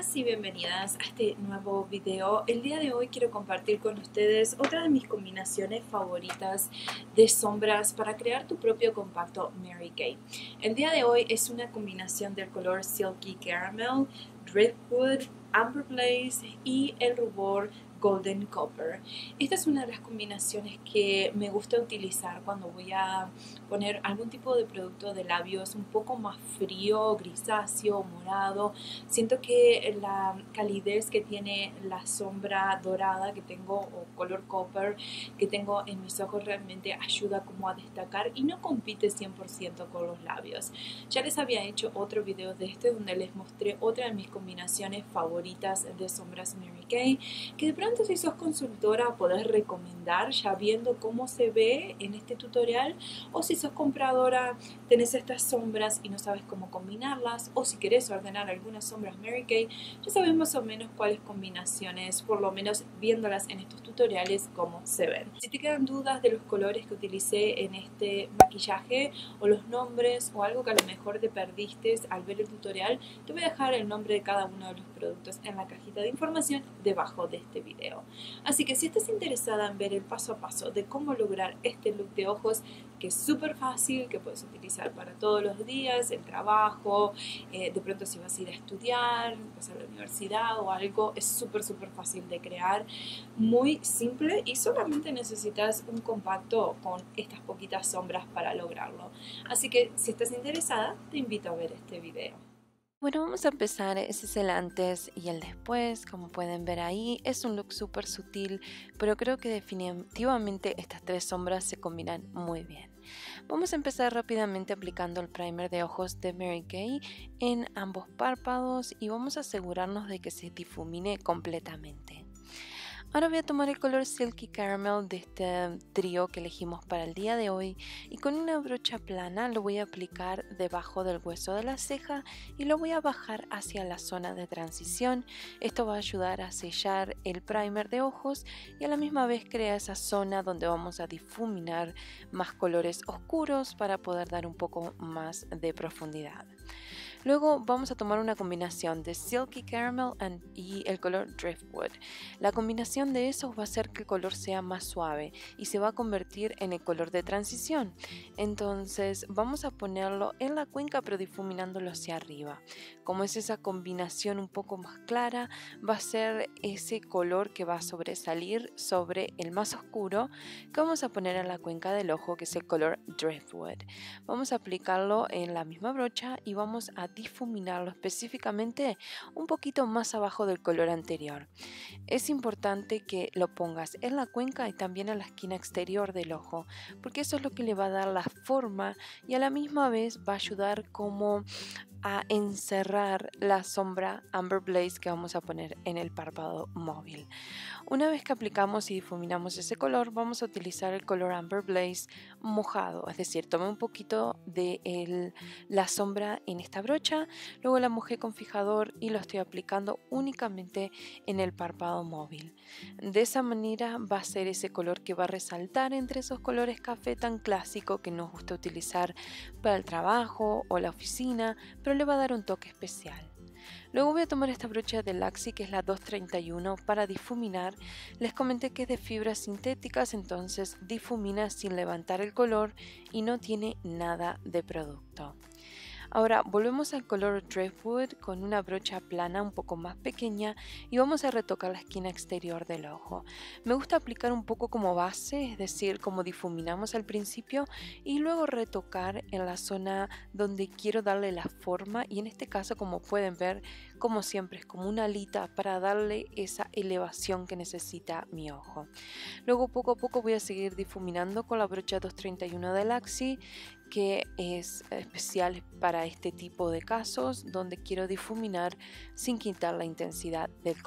Bienvenidas y bienvenidas a este nuevo video. El día de hoy quiero compartir con ustedes otra de mis combinaciones favoritas de sombras para crear tu propio compacto Mary Kay. El día de hoy es una combinación del color Silky Caramel, Driftwood, Amber Blaze y el rubor Golden Copper. Esta es una de las combinaciones que me gusta utilizar cuando voy a poner algún tipo de producto de labios un poco más frío, grisáceo, morado. Siento que la calidez que tiene la sombra dorada que tengo o color copper que tengo en mis ojos realmente ayuda como a destacar y no compite 100% con los labios. Ya les había hecho otro video de este donde les mostré otra de mis combinaciones favoritas de sombras Mary Kay, que de pronto si sos consultora podés recomendar ya viendo cómo se ve en este tutorial, o si sos compradora tenés estas sombras y no sabes cómo combinarlas, o si querés ordenar algunas sombras Mary Kay, ya sabes más o menos cuáles combinaciones, por lo menos viéndolas en estos tutoriales, cómo se ven. Si te quedan dudas de los colores que utilicé en este maquillaje o los nombres o algo que a lo mejor te perdiste al ver el tutorial, te voy a dejar el nombre de cada uno de los productos en la cajita de información debajo de este video. Así que si estás interesada en ver el paso a paso de cómo lograr este look de ojos, que es súper fácil, que puedes utilizar para todos los días, el trabajo, de pronto si vas a ir a estudiar, vas a la universidad o algo, es súper fácil de crear, muy simple, y solamente necesitas un compacto con estas poquitas sombras para lograrlo. Así que si estás interesada, te invito a ver este video. Bueno, vamos a empezar. Ese es el antes y el después. Como pueden ver ahí, es un look súper sutil, pero creo que definitivamente estas tres sombras se combinan muy bien. Vamos a empezar rápidamente aplicando el primer de ojos de Mary Kay en ambos párpados y vamos a asegurarnos de que se difumine completamente. Ahora voy a tomar el color Silky Caramel de este trío que elegimos para el día de hoy y con una brocha plana lo voy a aplicar debajo del hueso de la ceja y lo voy a bajar hacia la zona de transición. Esto va a ayudar a sellar el primer de ojos y a la misma vez crea esa zona donde vamos a difuminar más colores oscuros para poder dar un poco más de profundidad. Luego vamos a tomar una combinación de Silky Caramel y el color Driftwood. La combinación de esos va a hacer que el color sea más suave y se va a convertir en el color de transición. Entonces vamos a ponerlo en la cuenca pero difuminándolo hacia arriba. Como es esa combinación un poco más clara, va a ser ese color que va a sobresalir sobre el más oscuro que vamos a poner en la cuenca del ojo, que es el color Driftwood. Vamos a aplicarlo en la misma brocha y vamos a difuminarlo específicamente un poquito más abajo del color anterior. Es importante que lo pongas en la cuenca y también en la esquina exterior del ojo, porque eso es lo que le va a dar la forma y a la misma vez va a ayudar como a encerrar la sombra Amber Blaze que vamos a poner en el párpado móvil. Una vez que aplicamos y difuminamos ese color, vamos a utilizar el color Amber Blaze mojado, es decir, tomé un poquito de la sombra en esta brocha, luego la mojé con fijador y lo estoy aplicando únicamente en el párpado móvil. De esa manera va a ser ese color que va a resaltar entre esos colores café tan clásico que nos gusta utilizar para el trabajo o la oficina, pero le va a dar un toque especial. Luego voy a tomar esta brocha de Luxie, que es la 231, para difuminar. Les comenté que es de fibras sintéticas, entonces difumina sin levantar el color y no tiene nada de producto. Ahora volvemos al color Driftwood con una brocha plana un poco más pequeña y vamos a retocar la esquina exterior del ojo. Me gusta aplicar un poco como base, es decir, como difuminamos al principio, y luego retocar en la zona donde quiero darle la forma, y en este caso, como pueden ver, como siempre es como una alita para darle esa elevación que necesita mi ojo. Luego poco a poco voy a seguir difuminando con la brocha 231 de Luxie, que es especial para este tipo de casos donde quiero difuminar sin quitar la intensidad del color.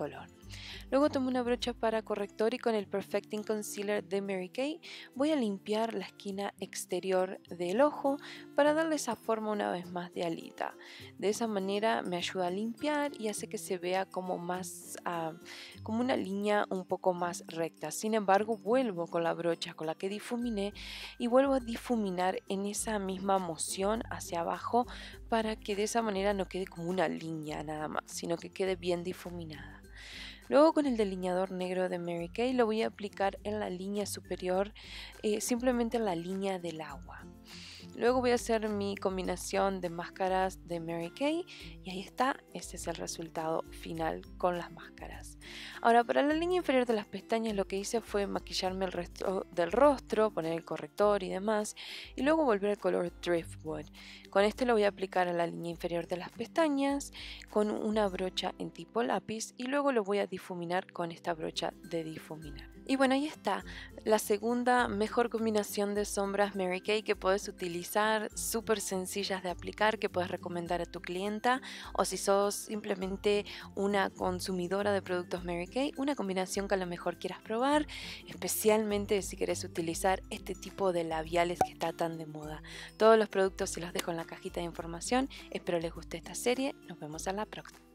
Luego tomo una brocha para corrector y con el Perfecting Concealer de Mary Kay voy a limpiar la esquina exterior del ojo para darle esa forma una vez más de alita. De esa manera me ayuda a limpiar y hace que se vea como más, como una línea un poco más recta. Sin embargo, vuelvo con la brocha con la que difuminé y vuelvo a difuminar en esa misma moción hacia abajo para que de esa manera no quede como una línea nada más, sino que quede bien difuminada. Luego con el delineador negro de Mary Kay lo voy a aplicar en la línea superior, simplemente en la línea del agua. Luego voy a hacer mi combinación de máscaras de Mary Kay y ahí está, este es el resultado final con las máscaras. Ahora para la línea inferior de las pestañas lo que hice fue maquillarme el resto del rostro, poner el corrector y demás y luego volver al color Driftwood. Con este lo voy a aplicar a la línea inferior de las pestañas con una brocha en tipo lápiz y luego lo voy a difuminar con esta brocha de difuminar. Y bueno, ahí está, la segunda mejor combinación de sombras Mary Kay que puedes utilizar, súper sencillas de aplicar, que puedes recomendar a tu clienta, o si sos simplemente una consumidora de productos Mary Kay, una combinación que a lo mejor quieras probar, especialmente si quieres utilizar este tipo de labiales que está tan de moda. Todos los productos se los dejo en la cajita de información, espero les guste esta serie, nos vemos a la próxima.